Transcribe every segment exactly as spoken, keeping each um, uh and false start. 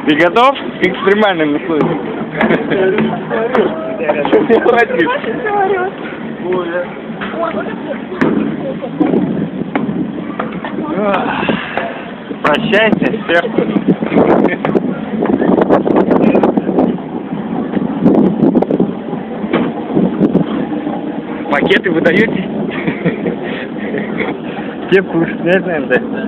Ты готов к экстремальным условиям? Прощайте, всех. Пакеты вы даете? Кепку уж снять, наверное, да?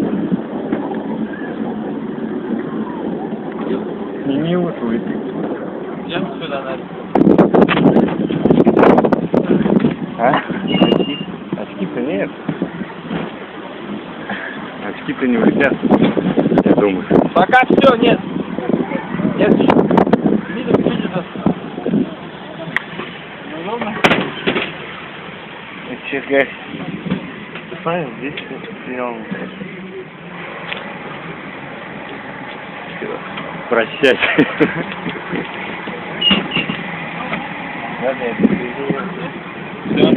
Сними уши, вы. Идем сюда, надо. А? Очки? Очки-то нет. Очки-то не улетят, я думаю. Пока все, нет. Нет. Видите, видите. Неудобно. Чекай. Ты знаешь, здесь снял. Прощай. Ладно, Все.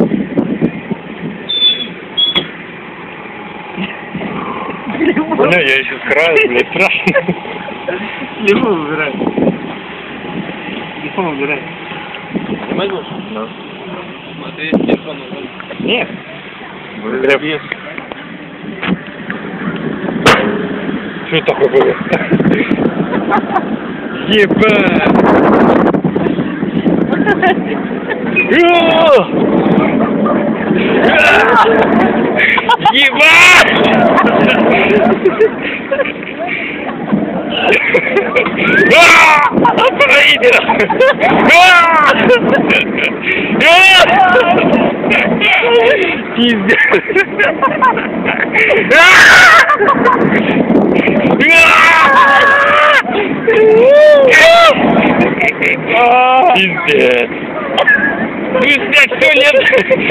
Бля, я еще с краю, блядь, страшно. Телефон убирай. Телефон убирай. Снимать будешь? Да. Смотри, телефон убирай. Нет. Прям. Что такое было? Ебать! Ебать! Проиграл! Пиздец! Пиздец! Пиздец, все нет!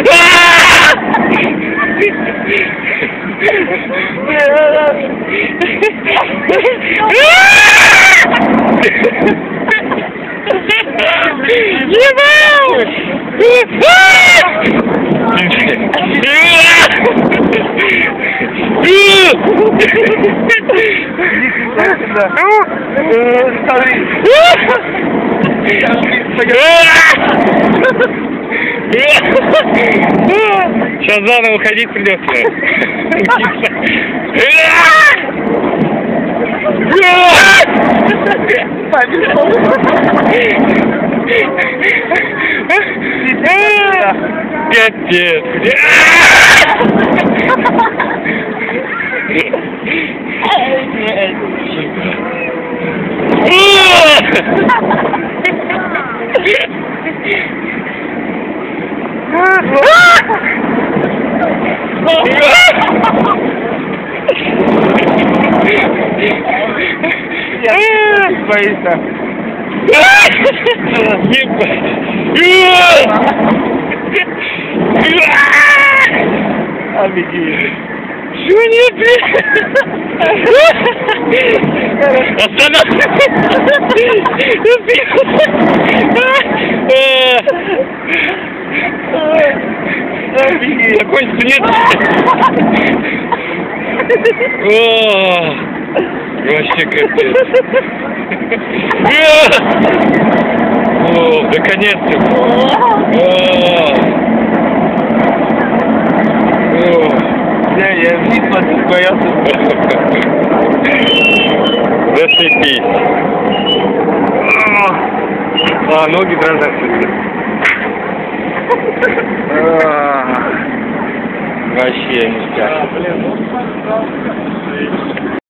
Сейчас заново уходить придется. Капец. Боится. Обиди. Что нет, блядь? Остановись. Закончится, нет? О, вообще капец. О, наконец-то. Я, я вниз боялся. Зацепись. А, ноги дрожат. Вообще ништяк.